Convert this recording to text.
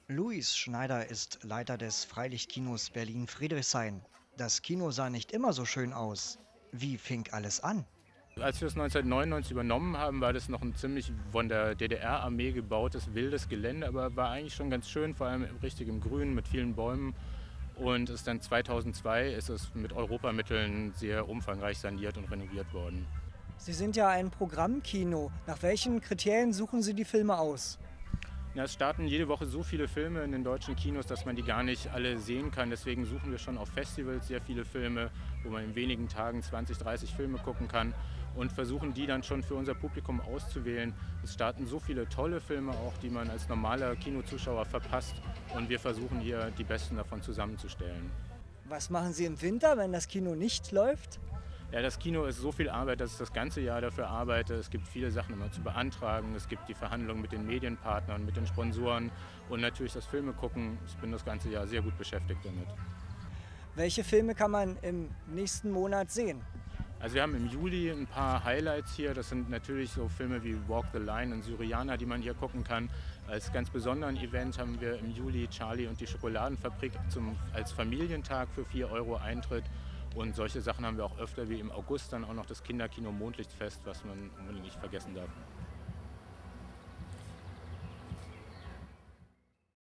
Luis Schneider ist Leiter des Freilichtkinos Berlin-Friedrichshain. Das Kino sah nicht immer so schön aus. Wie fing alles an? Als wir es 1999 übernommen haben, war das noch ein ziemlich von der DDR-Armee gebautes, wildes Gelände, aber war eigentlich schon ganz schön, vor allem richtig im Grün mit vielen Bäumen. Und ist dann 2002 ist es mit Europamitteln sehr umfangreich saniert und renoviert worden. Sie sind ja ein Programmkino. Nach welchen Kriterien suchen Sie die Filme aus? Ja, es starten jede Woche so viele Filme in den deutschen Kinos, dass man die gar nicht alle sehen kann. Deswegen suchen wir schon auf Festivals sehr viele Filme, wo man in wenigen Tagen 20, 30 Filme gucken kann und versuchen die dann schon für unser Publikum auszuwählen. Es starten so viele tolle Filme auch, die man als normaler Kinozuschauer verpasst, und wir versuchen hier die besten davon zusammenzustellen. Was machen Sie im Winter, wenn das Kino nicht läuft? Ja, das Kino ist so viel Arbeit, dass ich das ganze Jahr dafür arbeite. Es gibt viele Sachen immer zu beantragen. Es gibt die Verhandlungen mit den Medienpartnern, mit den Sponsoren und natürlich das Filmegucken. Ich bin das ganze Jahr sehr gut beschäftigt damit. Welche Filme kann man im nächsten Monat sehen? Also wir haben im Juli ein paar Highlights hier. Das sind natürlich so Filme wie Walk the Line und Syriana, die man hier gucken kann. Als ganz besonderen Event haben wir im Juli Charlie und die Schokoladenfabrik als Familientag für 4 Euro Eintritt. Und solche Sachen haben wir auch öfter, wie im August dann auch noch das Kinderkino Mondlichtfest, was man unbedingt nicht vergessen darf.